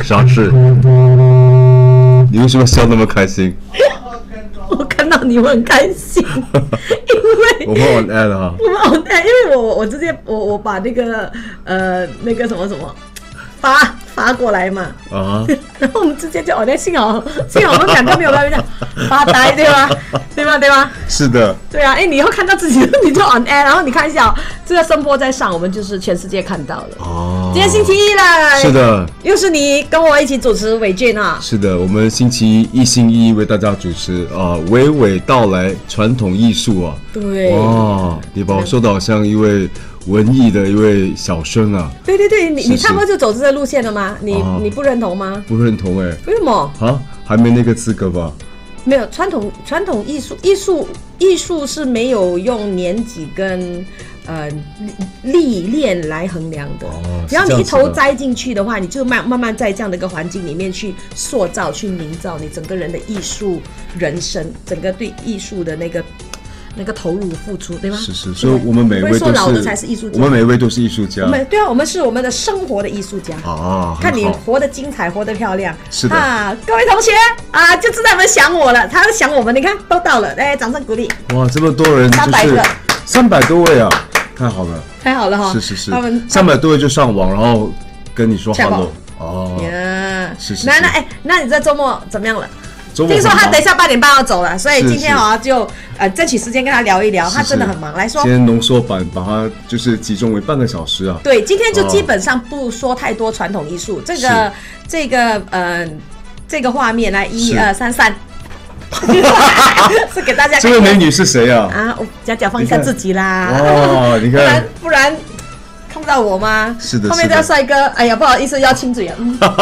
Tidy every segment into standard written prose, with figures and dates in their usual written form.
啥事？你为什么笑那么开心？ 我看到你我很开心，因为我们 on air 了哈。 我们 on air，因为我直接我把那个那个什么发过来嘛，然后我们直接就 on air， 幸好我们两个没有在那边发呆，对吧？对吧？ 是的。 对啊，你以后看到自己你就 on air， 然后你看一下这个声波在上，我们就是全世界看到了。哦，今天星期一了。 是的。 又是你跟我一起主持伟俊啊。 是的，我们星期一星一为大家主持娓娓道来传统艺术啊。 对。 哇，你把我说的好像一位文艺的一位小生啊。 对，你差不多就走这个路线了吗？你不认同吗？ 不认同哎。 为什么？ 啊，还没那个资格吧？ 没有，传统艺术是没有用年纪跟历练来衡量的。只要你一头栽进去的话，你就慢慢在这样的一个环境里面去塑造、去营造你整个人的艺术人生，整个对艺术的那个投入付出，对吗？ 是，所以我们每位都是， 不会说老的才是艺术家， 我们每位都是艺术家。 对啊，我们是我们的生活的艺术家啊！看你活得精彩，活得漂亮。 是的啊，各位同学啊，就知道你们想我了，他想我们，你看都到了，哎，掌声鼓励！ 哇，这么多人，就是300多位啊，太好了， 太好了哈！ 是，他们300多位就上网，然后跟你说 hello 是。 那你这周末怎么样了？ 听说他等一下8点半要走了，所以今天就争取时间跟他聊一聊。他真的很忙，来说。 今天浓缩版把它就是集中为半个小时啊。 对，今天就基本上不说太多传统艺术，这个画面来1、2、3、3。是给大家看。 这位美女是谁啊？ 啊，假放一下自己啦。 哦，你看， 不然看不到我吗？ 是的。 后面这个帅哥，哎呀，不好意思，要亲嘴啊。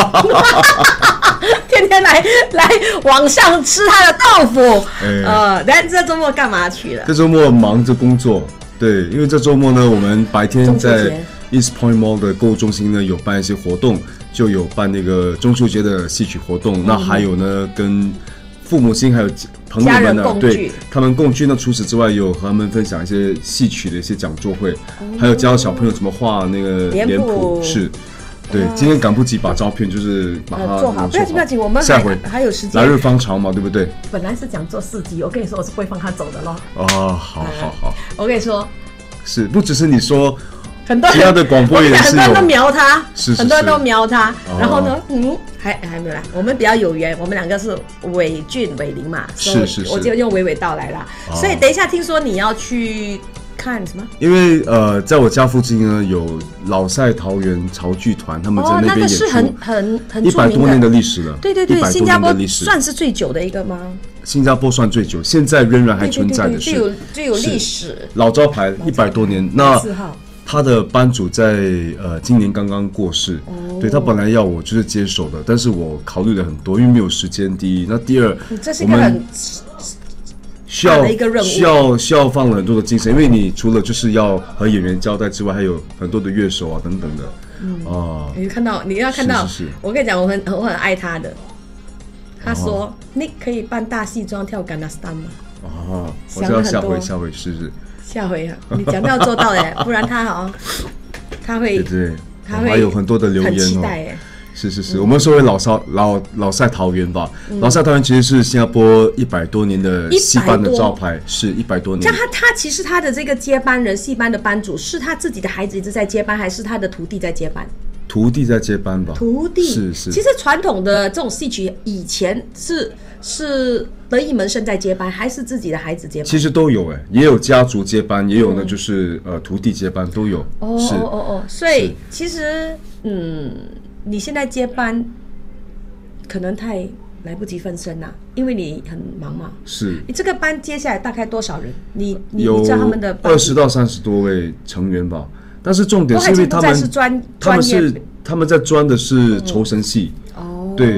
天天来网上吃他的豆腐。这周末干嘛去了？ 这周末忙着工作，对，因为这周末呢，我们白天在 East Point Mall 的购物中心呢有办一些活动，就有办那个中秋节的戏曲活动，那还有呢跟父母亲还有朋友们呢，对他们共聚。那除此之外，有和他们分享一些戏曲的一些讲座会，还有教小朋友怎么画那个脸谱。是。对，今天赶不及把照片就是把它做好，不要紧，我们下回还有时间。 来日方长嘛，对不对？ 本来是讲做4集，我跟你说我是不会放他走的咯。 哦，好。 我跟你说， 是不只是你说， 很多其他的广播也是很多人都瞄他， 是很多人都瞄他。然后呢，还没有来，我们比较有缘，我们两个是伟俊、伟林嘛， 是， 我就用娓娓道来啦。所以等一下听说你要去。看什么？ 因为在我家附近呢有老赛桃园潮剧团，他们在那边演出， 那个是很 100多年的历史了。 对，新加坡算是最久的一个吗？ 新加坡算最久，现在仍然还存在的是最有历史老招牌100多年。那他的班主在今年刚刚过世，对他本来要我就是接手的，但是我考虑了很多，因为没有时间。第一，那第二， 这是一个很需要放了很多的精神，因为你除了就是要和演员交代之外，还有很多的乐手啊等等的。 你要看到， 是我跟你讲，我很爱他的。他说：“你可以扮大戏装跳 Gangnam Style 吗？” 我知道下回是。 下回啊，你讲到做到嘞，不然他会还有很多的留言很期待耶。 是，我们说回老赛桃园吧。老赛桃园其实是新加坡100多年的戏班的招牌，是100多年。 像他其实他的这个接班人，戏班的班主是他自己的孩子一直在接班，还是他的徒弟在接班？ 徒弟在接班吧。 徒弟是。 其实传统的这种戏曲以前是得意门生在接班，还是自己的孩子接班？ 其实都有也有家族接班，也有呢就是徒弟接班都有。 所以其实你现在接班可能太来不及分身啦，因为你很忙嘛。是。你这个班接下来大概多少人？你知道他们的 20到30多位成员吧。但是重点是因为他们在专的是酬神戏。对，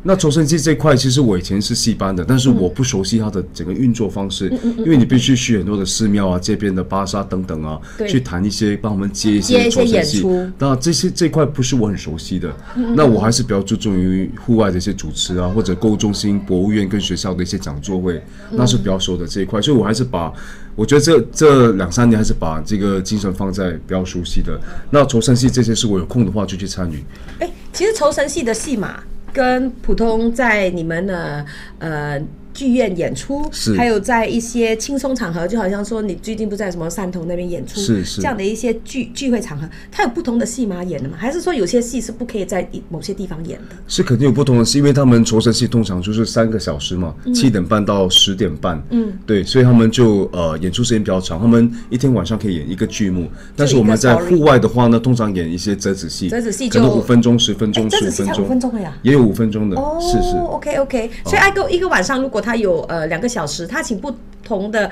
那抽绳戏这块，其实我以前是戏班的，但是我不熟悉它的整个运作方式，因为你必须去很多的寺庙啊、街边的巴刹等等啊，去谈一些帮我们接一些抽绳戏。那这块不是我很熟悉的，那我还是比较注重于户外的一些主持啊，或者购物中心、博物院跟学校的一些讲座会，那是比较熟的这一块，所以我还是我觉得这2-3年还是把这个精神放在比较熟悉的。那抽绳戏这些是我有空的话就去参与。 其实抽绳戏的戏码跟普通在你们的剧院演出，还有在一些轻松场合，就好像说你最近不在什么汕头那边演出，这样的一些聚会场合，它有不同的戏码演的吗？还是说有些戏是不可以在某些地方演的？ 是肯定有不同的戏，因为他们抽绳戏通常就是3个小时嘛，7点半到10点半，对，所以他们就演出时间比较长，他们一天晚上可以演1个剧目，但是我们在户外的话呢，通常演一些折子戏，可能5分钟、10分钟、15分钟， 5分钟了呀， 也有5分钟的，是 OK， 所以一个晚上如果他有2个小时，他请不同的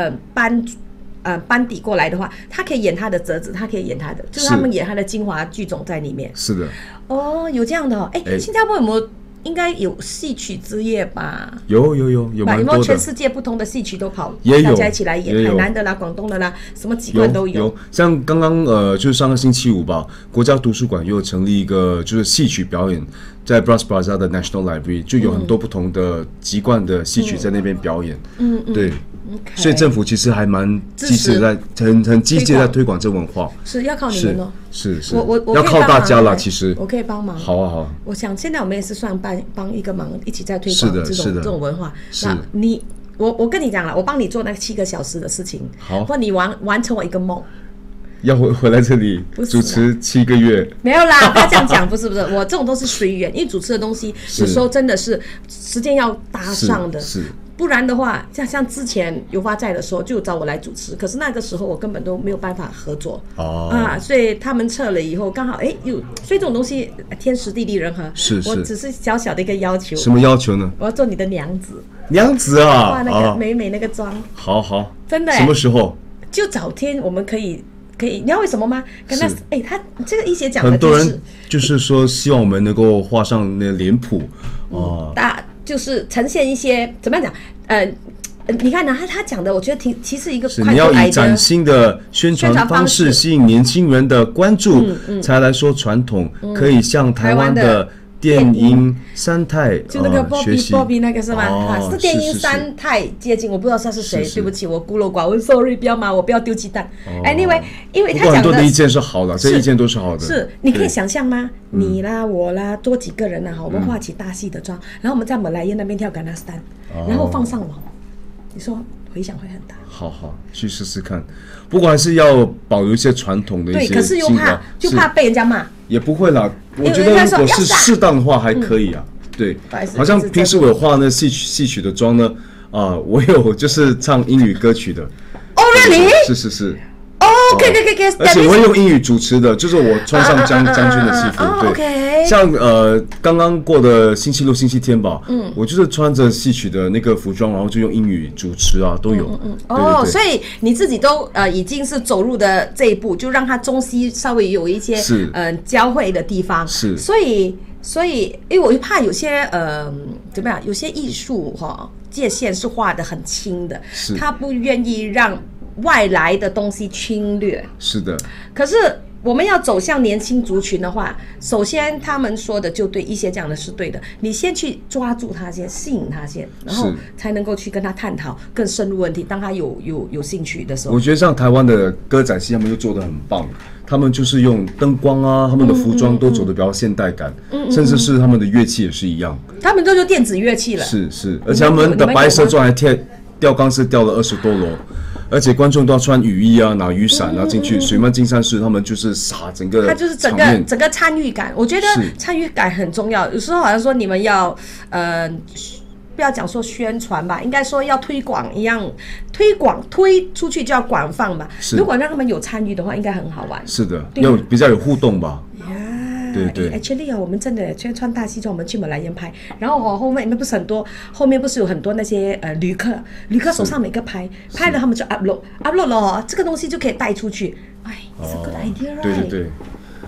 班底过来的话，他可以演他的折子，他可以演他的，就是他们演他的精华剧种在里面。 是的。 有这样的哦。新加坡有没有？应该有戏曲之夜吧？ 有蛮多的。有没有全世界不同的戏曲都跑？ 也有， 大家一起来演，海南的啦、广东的啦，什么几块都有。 像刚刚就是上个星期五吧，国家图书馆又成立一个就是戏曲表演。在 Bras Basah 的 National Library 就有很多不同的籍贯的戏曲在那边表演，对，所以政府其实还蛮积极在很积极在推广这文化， 是要靠你们哦， 是，我要靠大家啦，其实我可以帮忙， 好啊， 我想现在我们也是算帮一个忙，一起在推广这种文化，那我跟你讲了，我帮你做那7个小时的事情，好，或你完成我一个梦。 要回来这里主持7个月， 没有啦，不要这样讲，不是，我这种都是随缘，因为主持的东西有时候真的是时间要搭上的，是，不然的话，像之前有发在的时候就找我来主持，可是那个时候我根本都没有办法合作，所以他们撤了以后，刚好所以这种东西天时地利人和，是，我只是小小的一个要求， 什么要求呢？ 我要做你的娘子， 娘子啊， 化那个美那个妆， 好， 真的， 什么时候？ 就早天我们可以，你知道为什么吗？跟他他这个一些讲的， 很多人就是说希望我们能够画上那脸谱， 就是呈现一些怎么样讲？你看呢？他讲的，我觉得其实一个你要以崭新的宣传方式吸引年轻人的关注，才来说传统，可以像台湾的电音三太就那个 Bobby 那个是吗？是电音三太接近，我不知道他是谁，对不起，我孤陋寡闻 ，sorry， 不要骂我，不要丢鸡蛋。Anyway， 因为他讲的很多的意见是好的，这意见都是好的。 是，你可以想象吗？你啦，我啦，多几个人啦，我们画起大戏的妆，然后我们在马来亚那边跳甘纳斯丹，然后放上网，你说回响会很大。 好，去试试看。不过还是要保留一些传统的一些， 对，可是又怕被人家骂。 也不会啦，我觉得如果是适当的话还可以啊。对，好像平时我有画那戏曲的妆呢，我有就是唱英语歌曲的。 哦 ，really？ 是。 可以， 而且我会用英语主持的，就是我穿上将军的戏服，对，像刚刚过的星期六、星期天吧，我就是穿着戏曲的那个服装，然后就用英语主持啊，都有。 所以你自己都已经是走入的这一步，就让它中西稍微有一些交汇的地方，是，所以因为我怕有些怎么样，有些艺术界限是画得很清的，他不愿意让外来的东西侵略，是的。可是我们要走向年轻族群的话，首先他们说的就对，一些讲的是对的，你先去抓住他先，吸引他先，然后才能够去跟他探讨更深入问题。当他有兴趣的时候， 我觉得像台湾的歌仔戏，他们就做得很棒。他们就是用灯光啊，他们的服装都走得比较现代感，甚至是他们的乐器也是一样。 他们都是电子乐器了， 是，而且他们的白蛇传还吊钢丝吊了20多楼。而且观众都要穿雨衣啊，拿雨伞啊进去。水漫金山寺他们就是撒整个， 他就是整个参与感，我觉得参与感很重要。有时候好像说你们要不要讲说宣传吧，应该说要推广一样，推出去就要广泛吧。如果让他们有参与的话，应该很好玩。 是的，要比较有互动吧。对 actually 我们真的穿大西装，我们去马来人拍，然后后面不是很多，后面不是有很多那些旅客手上每个拍了，他们就 upload 了这个东西就可以带出去。It's a good idea, right？ 对。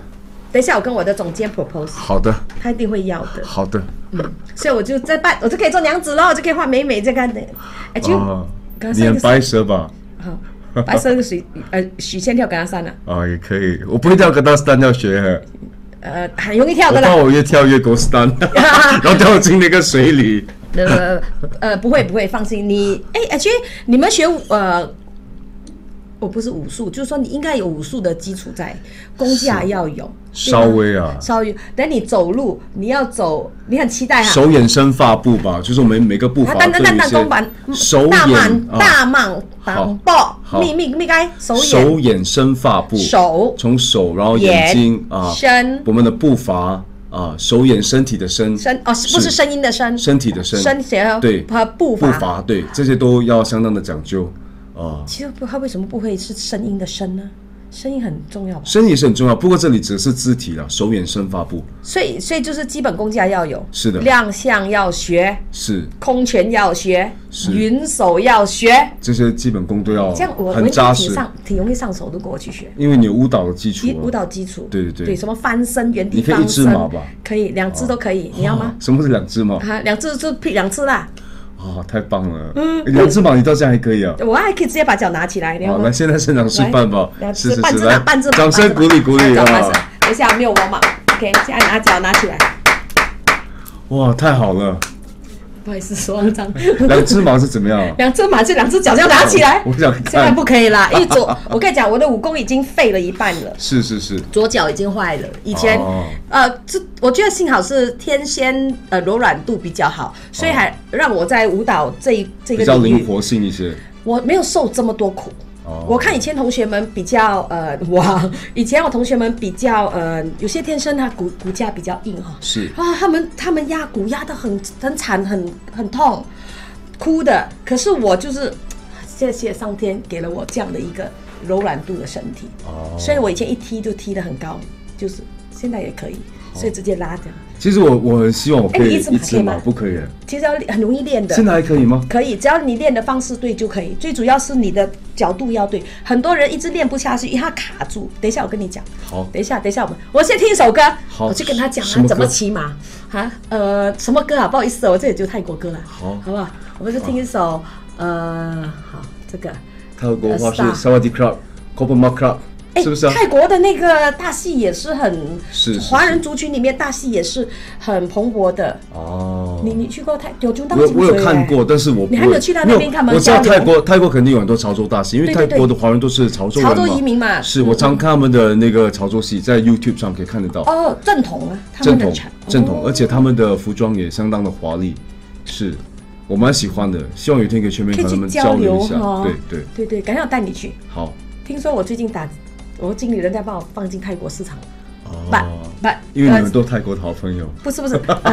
等一下我跟我的总监 propose。 好的， 他一定会要的。 好的。 所以我就我就可以做娘子咯，我就可以画美美这个的。 你很白蛇吧？ 好，白蛇许仙跳格拉山了。 也可以，我不会跳格拉山，要学。 很容易跳的啦。 我怕我越跳越狗屎蛋，然后掉进那个水里。 不会，放心。其实你们学我不是武术，就是说你应该有武术的基础在，功架要有， 稍微啊， 稍微。等你走路，你要走，你很期待哈。 手眼身发步吧，就是我们每个步伐都有一些手眼大慢绑抱，咪该手眼身发步，从手然后眼睛身， 我们的步伐。手眼身体的身不是声音的声， 身体的身，对， 和步伐， 对，这些都要相当的讲究。 其实他为什么不会是声音的声呢？声音很重要吧？ 声音也是很重要，不过这里只是肢体了，手眼身发步。所以就是基本功架要有， 是的， 亮相要学， 是空拳要学，云手要学， 这些基本功都要这样很扎实， 挺容易上手。如果我去学， 因为你有舞蹈的基础，对， 什么翻身、原地你可以一只马吧？ 可以，2只都可以，你要吗？ 什么是2只马 ？2只就2只啦。 太棒了！2只马你到现在还可以啊？ 我还可以直接把脚拿起来。 好，来，现在现场示范吧。 是，半只马， 掌声鼓励啊！ 等一下没有我嘛 ？OK， 现在脚拿起来。 哇，太好了！ 不好意思，说慌张。 2只马是怎么样 ？2只马就2只脚要拿起来。 我想看。 现在不可以啦，因为我跟你讲，我的武功已经废了一半了。 是， 左脚已经坏了。以前我觉得幸好是天仙柔软度比较好，所以还让我在舞蹈这个比较灵活性一些。 我没有受这么多苦。我看以前同学们比较以前我同学们比较有些天生他骨架比较硬哈， 是他们压骨压得很惨很痛，哭的。可是我就是谢谢上天给了我这样的一个柔软度的身体，所以我以前一踢就踢得很高，就是现在也可以，所以直接拉着。 其实我很希望我可以一只马，不可以。 其实很容易练的。 现在还可以吗？ 可以，只要你练的方式对就可以。最主要是你的角度要对。很多人一直练不下去，因为他卡住。等一下我跟你讲。 好。 等一下我先听一首歌。 好。 我去跟他讲怎么骑马。什么歌啊？不好意思，我这里就泰国歌了。好不好？我们就听一首好这个。 泰国话是萨瓦迪克拉 ，Kopma Club。是不是泰国的那个大戏也是华人族群里面大戏也是很蓬勃的你去过我有看过，但是你还没有去到那边看吗？ 我知道泰国肯定有很多潮州大戏，因为泰国的华人都是潮州人嘛， 潮州移民嘛。 是我常看他们的那个潮州戏，在 YouTube 上可以看得到。 正统啊， 正统，而且他们的服装也相当的华丽，是我蛮喜欢的。希望有一天可以全面和他们交流一下。对， 赶紧要带你去。 好， 听说我最近我经理人在帮我放进泰国市场， 因为你们都泰国的好朋友。 不是，不是。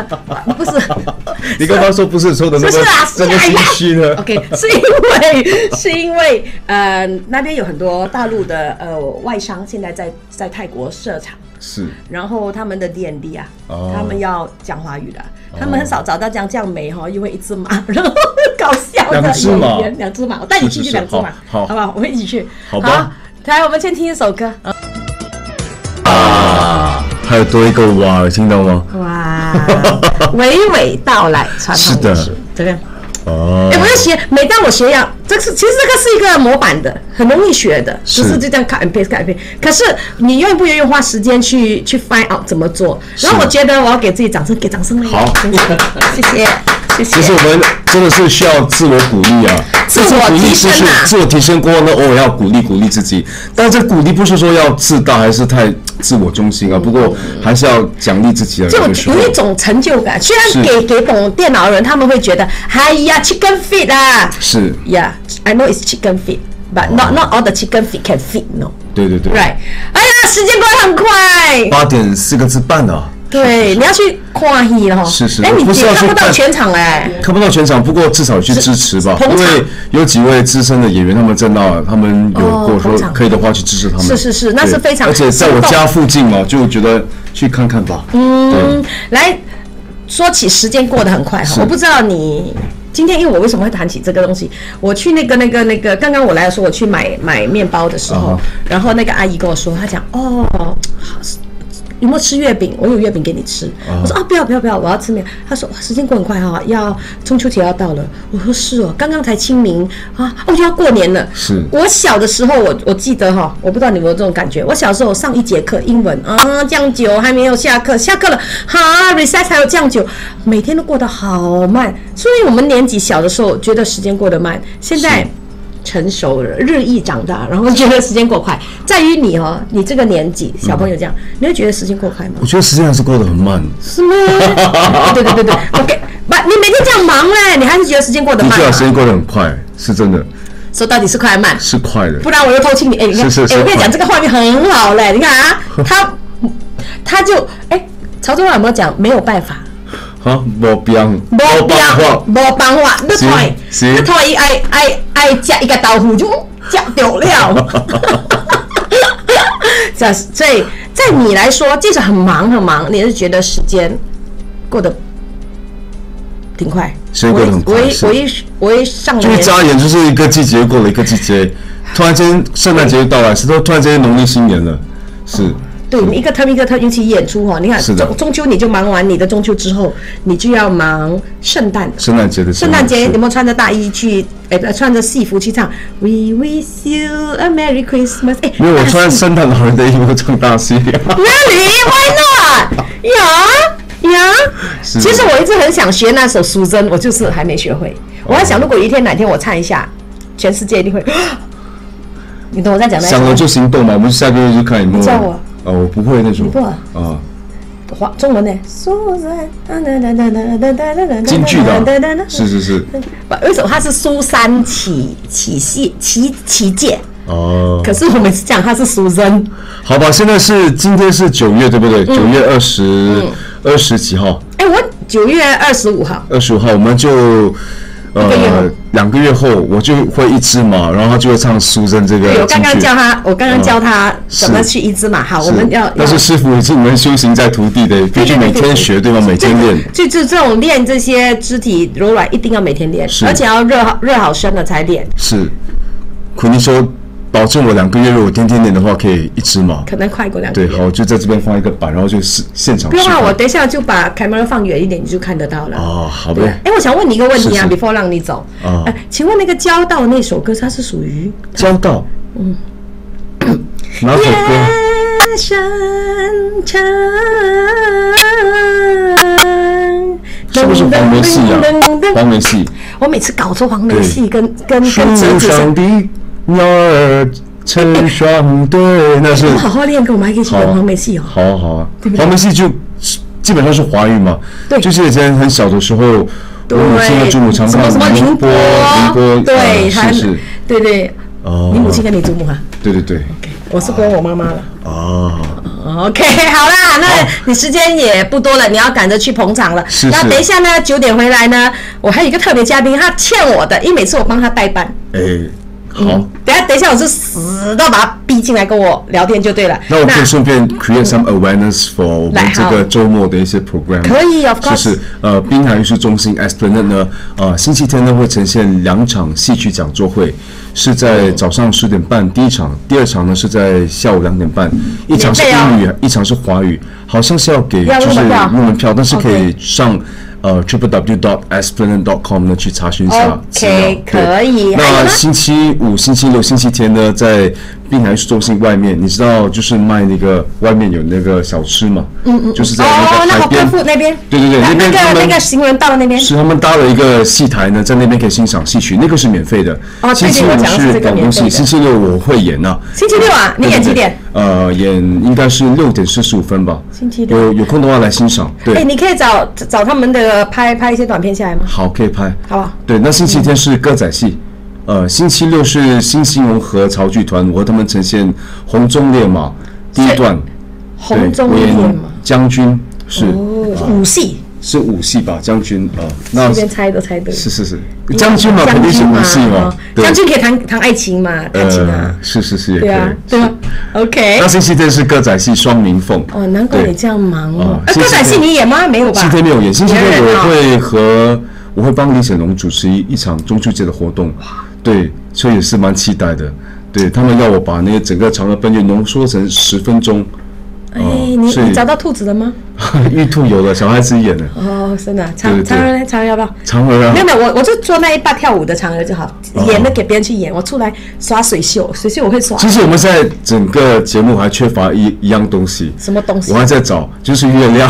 你刚刚说不是说的那么这么心虚呢 ？OK， 是因为那边有很多大陆的外商现在在泰国设厂， 是， 然后他们的 D&D 啊，他们要讲华语的，他们很少找到这样美哈，因为一只马，然后搞笑的2只马，我带你去2只马，好不好？我们一起去， 好吧。 来，我们先听一首歌。 还有多一个哇，听到吗？ 哇，娓娓道来，传统艺术，这个。我要学，每当我学样，其实这个是一个模板的，很容易学的，就是就这样 cut and paste。可是你愿不愿意花时间去 find out 怎么做？然后我觉得我要给自己掌声，给掌声了。 好， 谢谢。 其实我们真的是需要自我鼓励啊， 自我提升啊， 自我提升过后呢，偶尔要鼓励自己。但这鼓励不是说要自大还是太自我中心啊，不过还是要奖励自己的。 就有一种成就感，虽然给懂电脑的人他们会觉得，哎呀 ，chicken feet 啊， 是 ，Yeah，I know it's chicken feet，but not all the chicken feet can fit，no。 对 ，Right， 哎呀，时间过得很快 ，8点4个字半啊。 对，你要去看戏了哈。 是， 你看不到全场看不到全场，不过至少去支持吧，因为有几位资深的演员，他们在那，他们有跟我说可以的话去支持他们。 是，那是非常。 而且在我家附近嘛，就觉得去看看吧。 来说起时间过得很快哈，我不知道你。今天因为我为什么会谈起这个东西？我去那个，刚刚我来的时候，我去买面包的时候，然后那个阿姨跟我说，她讲有没有吃月饼？我有月饼给你吃。我说啊，不要，我要吃面。他说哇，时间过很快哈，要中秋节要到了。我说是哦，刚刚才清明啊，就要过年了。 是。我小的时候，我记得哈，我不知道你有没有这种感觉。我小时候上一节课英文啊，酱酒还没有下课，下课了哈 ，recess 还有酱酒，每天都过得好慢。所以我们年纪小的时候觉得时间过得慢，现在。成熟了，日益长大，然后觉得时间过快，在于你哦，你这个年纪，小朋友这样，你会觉得时间过快吗？ 我觉得时间还是过得很慢。 是吗？对，OK， 你每天这样忙嘞，你还是觉得时间过得慢？ 的确，时间过得很快，是真的。 说到底是快还慢？ 是快的， 不然我又偷亲你。你看，我跟你讲，这个画面很好嘞，你看啊，他就潮州话有没有讲没有办法？ 无办法，你睇爱食一个豆腐就食掉了。所以在你来说，即使很忙，你是觉得时间过得挺快？ 时间过得很快。 我一上了， 就一眨眼就是一个季节过了一个季节，突然间圣诞节就到来，突然间农历新年了，是。 对，一个 term 一个 term， 尤其演出哈，你看中秋你就忙完你的中秋之后，你就要忙圣诞节的。圣诞节有没有穿着大衣去？穿着戏服去唱 We wish you a Merry Christmas。 没有，我穿圣诞老人的衣服唱大戏。 Really? Why not? 呀！其实我一直很想学那首《Susan》，我就是还没学会。我在想，如果哪天我唱一下，全世界一定会。你懂我在讲那？ 想了就行动嘛，我们下个月就看有没有。 叫我。 我不会那种。 你不啊？中文呢？ 京剧的。是。 为什么它是苏珊起解？可是我每次讲它是苏珊。 好吧，今天是9月对不对？9月20几号？ 我9月25号。 25号我们就。2个月后我就会一只马，然后他就会唱苏珍这个。 我刚刚教他怎么去一只马。好，我们要。 但是师傅已经能修行在徒弟的，必须每天学，对吗？每天练。 就这种练这些肢体柔软，一定要每天练，而且要热好身了才练。 是，苦尼说。保证我2个月，如果天天练的话，可以一只马。 可能快过2个月。 对，好，就在这边放一个板，然后就现场。 不用啊，我等一下就把开门放远一点，你就看得到了。 好的。 我想问你一个问题啊 ，before 让你走。请问那个《交道》那首歌，它是属于？ 交道。哪首歌？ 夜深长。 是不是黄梅戏啊？黄梅戏。 我每次搞错黄梅戏跟折子。 鸟儿成双对，那是。 好好练歌，我们还可以去演黄梅戏哦。 好啊，黄梅戏就基本上是华语嘛。 对。 就是以前很小的时候，我母亲和祖母常看宁波， 对， 是。 对。你母亲跟你祖母啊？ 对。 OK， 我是跟我妈妈了。OK， 好啦，那你时间也不多了，你要赶着去捧场了。 是。 那等一下呢，9点回来呢，我还有一个特别嘉宾，他欠我的，因为每次我帮他代班。 好， 等一下，我就死都把他逼进来跟我聊天就对了。 那我可以顺便 create some awareness for 我们这个周末的一些 program。 可以 ，of course。 就是滨海艺术中心 Esplanade 呢，星期天呢会呈现2场戏曲讲座会，是在早上10点半第一场，第二场呢是在下午2点半，一场是英语，一场是华语，好像是要给就是入门票，但是可以上。www.esplanade.com 呢去查询一下资料。 可以。 那星期5、星期6、星期天呢，在滨海艺术中心外面，你知道就是卖那个外面有那个小吃嘛？就是在那个海边那边。 对， 那个行人道那边。 是他们搭了一个戏台呢，在那边可以欣赏戏曲，那个是免费的。星期5是广东戏，星期6我会演啊。 星期6啊，你演几点？ 演应该是6点45分吧。 星期6 有空的话来欣赏。对。 你可以找他们的拍一些短片下来吗？ 好，可以拍。 好吧。 对，那星期天是歌仔戏，星期6是新兴荣和曹剧团，我和他们呈现《红中烈马》第一段。 红中烈马。 将军是。 武戏。 是武戏吧，将军那随便猜都猜对。 是，将军嘛，肯定是武戏嘛。 将军可以谈爱情嘛，弹琴啊。 是也可以。 对啊 OK。 那星期天是歌仔戏双鸣凤。 难怪你这样忙哦。歌仔戏你演吗？没有吧？ 星期天没有演，星期天我会帮李显龙主持一场中秋节的活动。对，所以也是蛮期待的。对他们要我把那个整个嫦娥奔月浓缩成10分钟。 你找到兔子了吗？ 玉兔有了，小孩子演的。 哦，真的，嫦娥要不要？ 嫦娥啊， 没有，我就做那一把跳舞的嫦娥就好，演的给别人去演，我出来耍水袖我会耍。 其实我们现在整个节目还缺乏一样东西， 什么东西？ 我还在找，就是月亮。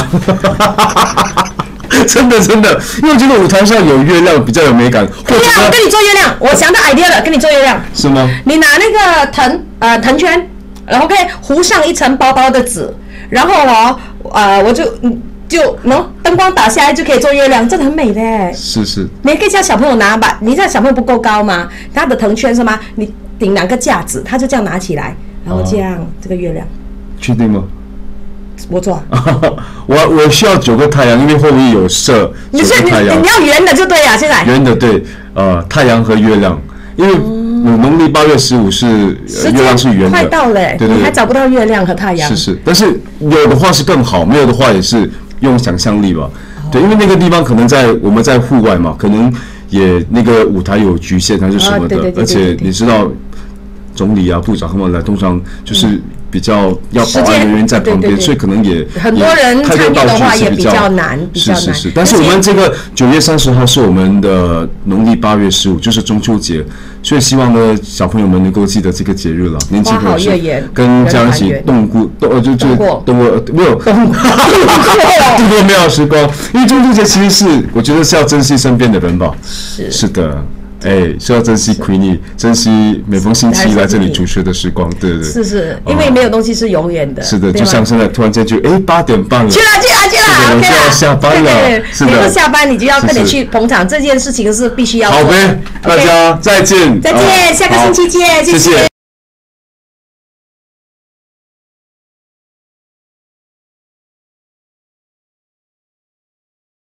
真的，因为我觉得舞台上有月亮比较有美感。 对啊，我跟你做月亮，我想到 idea 了，跟你做月亮。 是吗？ 你拿那个藤圈，然后可以糊上一层薄薄的纸，然后我就灯光打下来就可以做月亮，真的很美的。 是。 你可以叫小朋友拿吧，你这小朋友不够高吗？他的藤圈是吗？你顶2个架子，他就这样拿起来，然后这样这个月亮。 确定吗？ 我做。 我需要9个太阳，因为后面有射9个太阳。 你要圆的就对了，现在。 圆的对，太阳和月亮，因为农历8月15是月亮是圆的。 快到了，对，你还找不到月亮和太阳。 是，但是有的话是更好，没有的话也是用想象力吧。对，因为那个地方可能我们在户外嘛，可能也那个舞台有局限还是什么的，而且你知道总理啊、部长他们来通常就是比较要保安人员在旁边，所以可能也很多人参与的话也比较难。 是。但是我们这个9月30号是我们的农历8月15，就是中秋节，所以希望呢小朋友们能够记得这个节日了。年轻朋友是跟家人一起度过美好时光。因为中秋节其实是我觉得是要珍惜身边的人吧。是的。是要珍惜 Queenie， 珍惜每逢星期一来这里主持的时光，对。 是，因为没有东西是永远的。 是的，就像现在突然间就8点半了， 去了， 就要下班了。 是的，下班你就要快点去捧场，这件事情是必须要做的。 好呗，大家再见， 下个星期见，谢谢。